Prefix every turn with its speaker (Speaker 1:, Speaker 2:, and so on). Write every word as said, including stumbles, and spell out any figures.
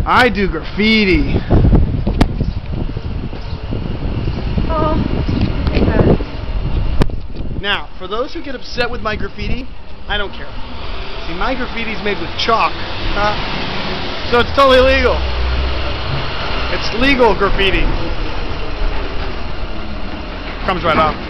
Speaker 1: I do graffiti.
Speaker 2: Oh, okay.
Speaker 1: Now, for those who get upset with my graffiti, I don't care. See, my graffiti is made with chalk, uh, so it's totally legal. It's legal graffiti. Comes right off.